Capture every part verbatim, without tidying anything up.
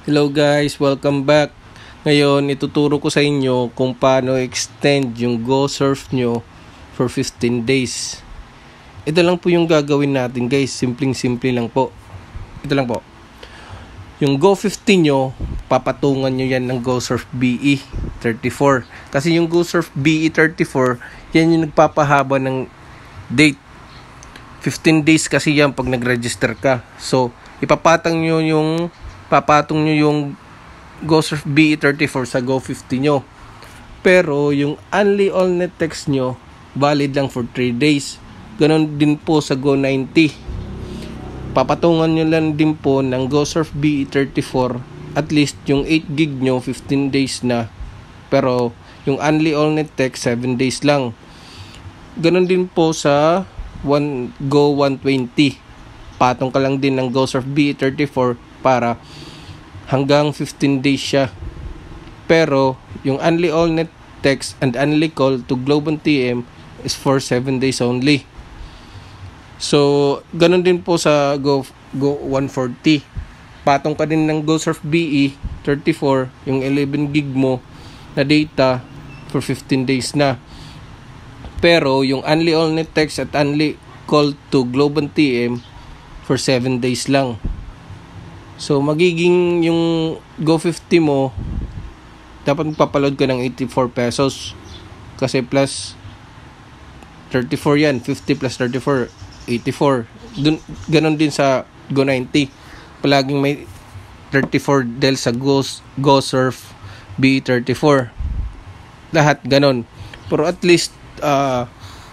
Hello guys, welcome back. Ngayon, ituturo ko sa inyo kung paano extend yung GoSurf nyo for fifteen days. Ito lang po yung gagawin natin guys, simpleng-simple lang po. Ito lang po. Yung Go fifteen nyo, papatungan nyo yan ng GoSurf B E thirty-four. Kasi yung GoSurf B E thirty-four, yan yung nagpapahaba ng date. fifteen days kasi yan pag nag-register ka. So, ipapatang nyo yung papatong nyo yung GoSurf B E thirty-four sa Go fifty nyo. Pero yung only all net text nyo valid lang for three days. Ganon din po sa Go ninety. Papatungan nyo lang din po ng GoSurf B E thirty-four at least yung eight gig nyo fifteen days na. Pero yung only all net text seven days lang. Ganon din po sa one, Go one twenty. Patong ka lang din ng GoSurf B E thirty-four para hanggang fifteen days siya. Pero yung only all net text and only call to Globe and T M is for seven days only. So ganun din po sa Go Go one forty. Patong ka din ng GoSurf B E thirty-four, yung eleven gig mo na data for fifteen days na. Pero yung only all net text at only call to Globe and T M for seven days lang. So magiging yung Go fifty mo dapat magpapaload ka ng eighty-four pesos kasi plus thirty-four yan, fifty plus thirty-four, eighty-four. Dun, ganon din sa Go ninety. Palaging may thirty-four del sa Go, GoSurf B E thirty-four. Lahat ganon. Pero at least uh,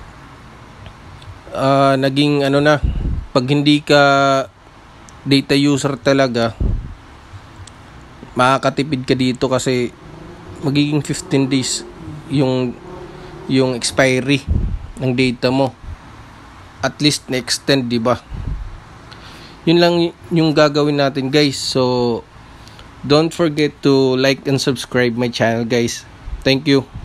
uh, naging ano na, pag hindi ka data user talaga, makakatipid ka dito kasi magiging fifteen days yung yung expiry ng data mo. At least na-extend, di ba? Yun lang yung gagawin natin guys. So don't forget to like and subscribe my channel guys. Thank you.